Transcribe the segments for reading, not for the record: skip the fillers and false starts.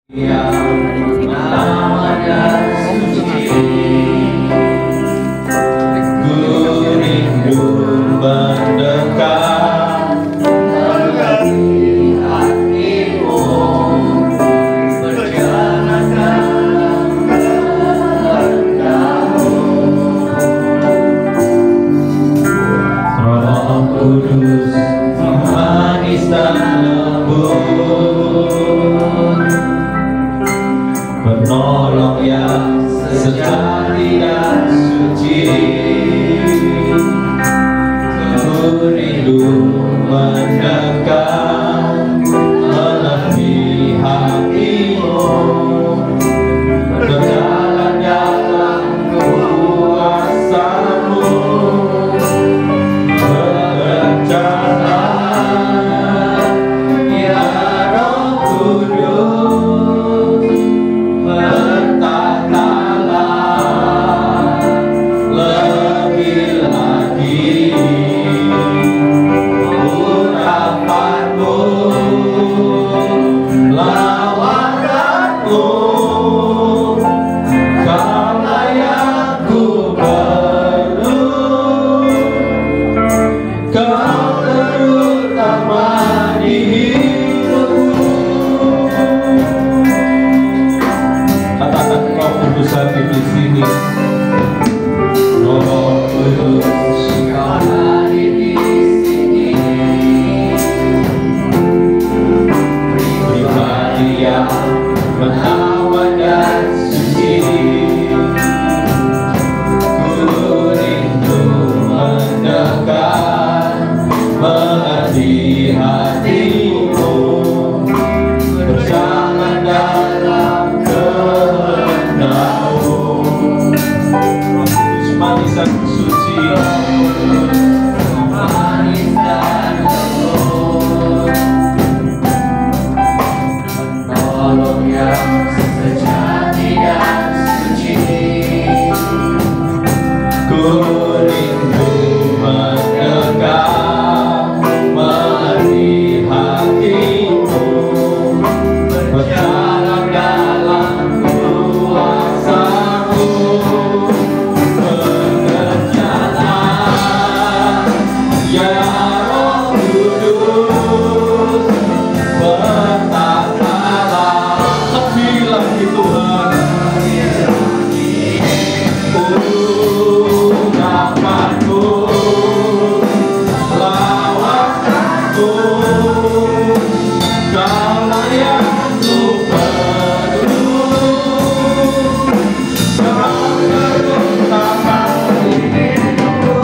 yang namanya suci, ku rindu mendekat mengerti hatimu, berjalan dalam kehendakmu. Roh Kudus manis dan lembut, penolong yang sejati dan suci, ku rindu mendekat mengerti hatimu, berjalan dalam kuasa-Mu, berencana ya Roh Kudus, bertatalah lebih lagi urapanmu, lawakanmu, kaulah yang ku perlu, kau terutama di hidupku. Katakan Roh Kudus hadir di sini. Roh Kudus, kau hadir di sini. Pribadi yang menawan dan suci, ku rindu mendekat mengerti hatimu, berjalan dalam kehendak-Mu. Roh Kudus manis dan suci, manis dan lembut, penolong yang sejati dan suci, ku rindu mendekat mengerti hatimu, berjalan dalam kuasa-Mu, bekerjalah ya Roh Kudus, bertatalah lebih lagi Tuhan, urapanmu, lawakanmu, kaulah yang ku perlu, kau terutama di hidupku.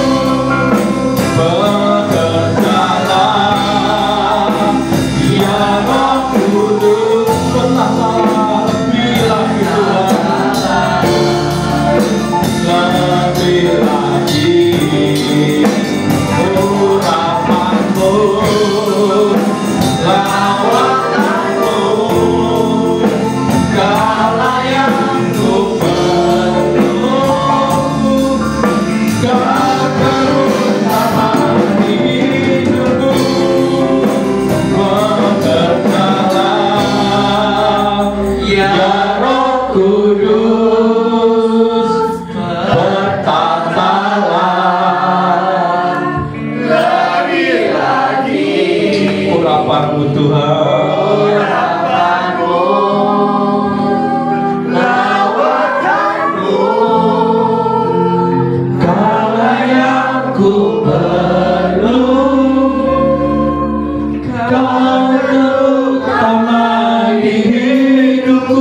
Bekerjalah ya Roh Kudus, bertatalah lebih lagi Tuhan, lebih lagi urapanmu, lawakanmu, kaulah yang ku perlu, kau terutama di hidupku. Bekerjalah ya Roh Kudus, bertatalah lebih lagi urapanmu Tuhan, urapanmu, lawakanmu, kaulah yang ku perlu, kau terutama di hidupku.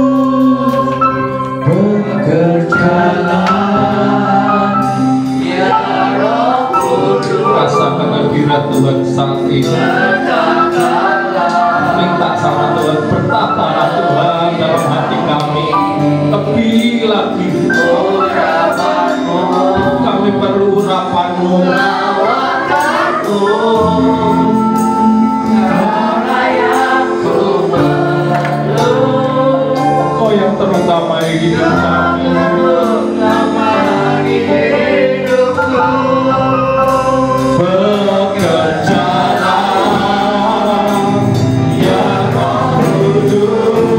Bekerjalah ya Roh Kudus, rasakan hadirat Tuhan saat ini. Minta sama Tuhan, bertatalah Tuhan dalam hati kami lebih lagi. Urapanmu, kami perlu urapanmu, lawakanmu, kaulah yang ku perlu, kau yang terutama di hidup kami, terutama di hidupku. Bekerjalah ya Roh Kudus,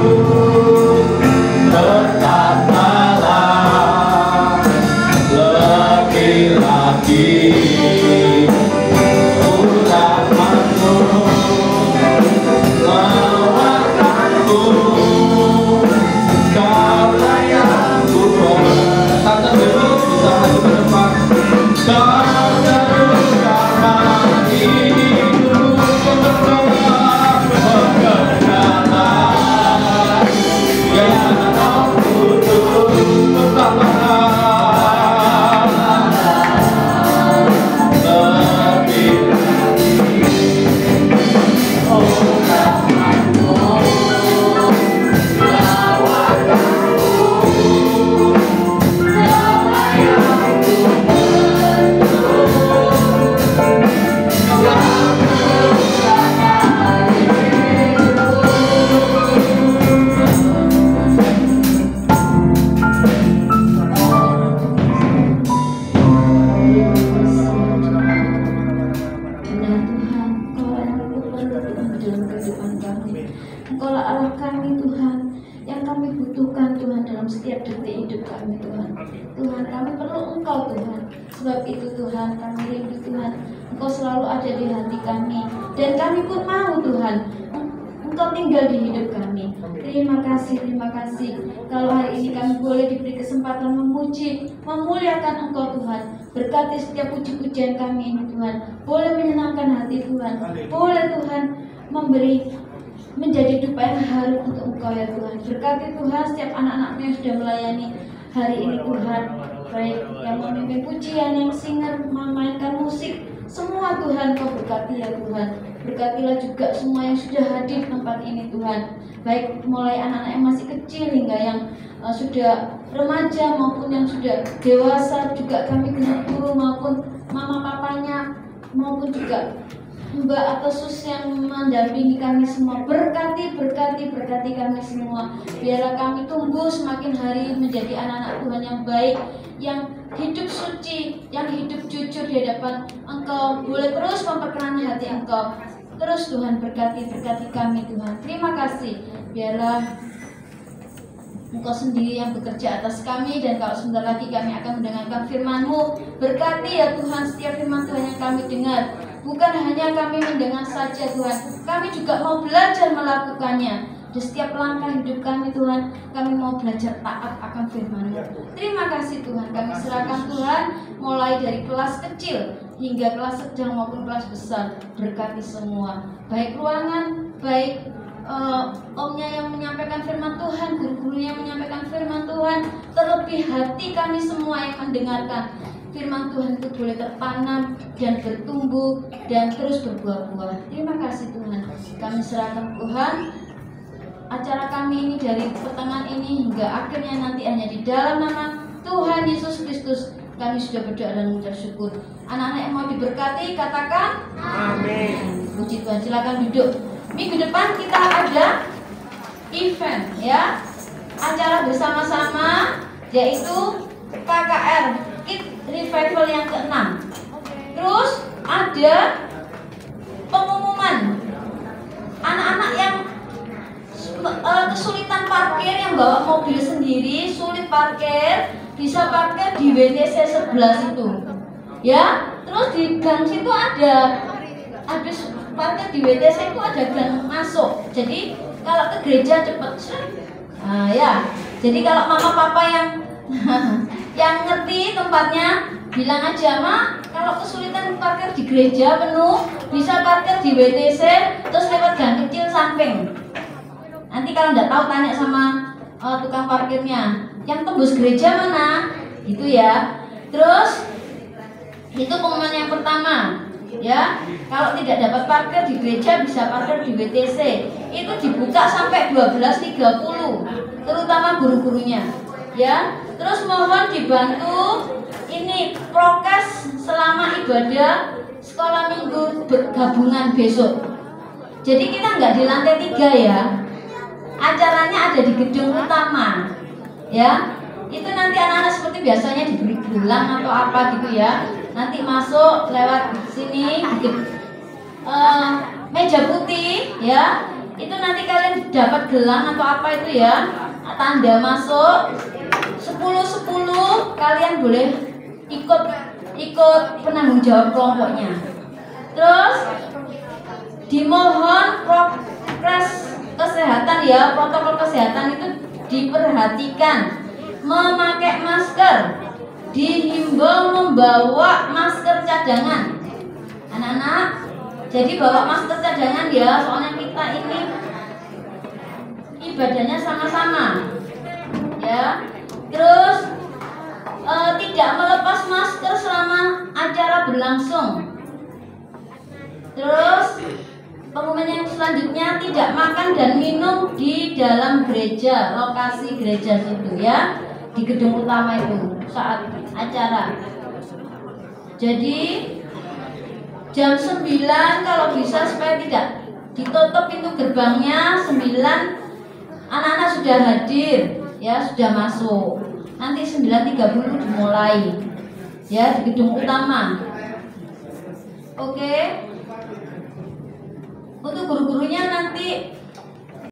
Allah kami Tuhan, yang kami butuhkan Tuhan dalam setiap detik hidup kami Tuhan. Tuhan, kami perlu Engkau Tuhan. Sebab itu Tuhan, kami rindu Tuhan, Engkau selalu ada di hati kami. Dan kami pun mau Tuhan, Engkau tinggal di hidup kami. Terima kasih. Kalau hari ini kami boleh diberi kesempatan memuji, memuliakan Engkau Tuhan. Berkati setiap puji-pujian kami ini Tuhan. Boleh menyenangkan hati Tuhan. Boleh Tuhan memberi menjadi dupa yang harum untuk Engkau ya Tuhan. Berkati Tuhan setiap anak-anakmu yang sudah melayani hari ini Tuhan. Baik yang memimpin pujian, yang singer, memainkan musik, semua Tuhan Kau berkati ya Tuhan. Berkatilah juga semua yang sudah hadir di tempat ini Tuhan. Baik mulai anak-anak yang masih kecil hingga yang sudah remaja maupun yang sudah dewasa, juga kami guru maupun mama papanya, maupun juga Mbak atau Sus yang mendampingi kami semua. Berkati kami semua. Biarlah kami tumbuh semakin hari menjadi anak-anak Tuhan yang baik, yang hidup suci, yang hidup jujur di hadapan Engkau. Boleh terus memperkenankan hati Engkau. Terus Tuhan berkati kami Tuhan. Terima kasih. Biarlah Engkau sendiri yang bekerja atas kami, dan kalau sebentar lagi kami akan mendengarkan firman-Mu. Berkati ya Tuhan setiap firman Tuhan yang kami dengar. Bukan hanya kami mendengar saja Tuhan, kami juga mau belajar melakukannya. Di setiap langkah hidup kami Tuhan, kami mau belajar taat akan firman-Mu. Terima kasih Tuhan, kami serahkan Tuhan mulai dari kelas kecil hingga kelas sedang maupun kelas besar. Berkati semua, baik ruangan, baik omnya yang menyampaikan firman Tuhan, guru-gurunya yang menyampaikan firman Tuhan, terlebih hati kami semua yang mendengarkan firman Tuhan itu boleh tertanam dan bertumbuh dan terus berbuah-buah. Terima kasih Tuhan, kami serahkan Tuhan acara kami ini dari pertengahan ini hingga akhirnya nanti hanya di dalam nama Tuhan Yesus Kristus kami sudah berdoa dan mengucap syukur. Anak-anak yang mau diberkati katakan amin. Puji Tuhan, silakan duduk. Minggu depan kita ada event ya, acara bersama-sama, yaitu KKR Kids Revival yang ke-6. Terus ada pengumuman anak-anak yang kesulitan parkir, yang bawa mobil sendiri, sulit parkir, bisa parkir di WTC 11 itu ya. Terus di gang situ ada habis parkir di WTC itu ada gang masuk. Jadi kalau ke gereja cepet. Nah, ya. Jadi kalau mama papa yang yang ngerti tempatnya bilang aja, "Ma, kalau kesulitan parkir di gereja penuh, bisa parkir di WTC terus lewat gang kecil samping." Nanti kalau nggak tahu tanya sama tukang parkirnya, "Yang tembus gereja mana?" Gitu ya. Terus itu pengumuman yang pertama. Ya, kalau tidak dapat parkir di gereja bisa parkir di WTC. Itu dibuka sampai 12.30, terutama guru-gurunya. Ya, terus mohon dibantu ini prokes selama ibadah sekolah minggu gabungan besok. Jadi kita nggak di lantai 3 ya. Acaranya ada di gedung utama. Ya, itu nanti anak-anak seperti biasanya diberi gelang atau apa gitu ya. Nanti masuk lewat sini meja putih ya. Itu nanti kalian dapat gelang atau apa itu ya. Tanda masuk 10-10 kalian boleh ikut penanggung jawab kelompoknya. Terus dimohon prokes kesehatan ya, protokol kesehatan itu diperhatikan. Memakai masker, dihimbau membawa masker cadangan. Anak-anak, jadi bawa masker cadangan ya, soalnya kita ini ibadahnya sama-sama. Ya. Terus tidak melepas masker selama acara berlangsung. Terus pengumuman yang selanjutnya, tidak makan dan minum di dalam gereja, lokasi gereja situ ya, di gedung utama itu saat acara. Jadi jam 9 kalau bisa supaya tidak ditutup pintu gerbangnya. 9 anak-anak sudah hadir ya, sudah masuk. Nanti 9.30 dimulai ya di gedung utama. Oke. Untuk guru-gurunya nanti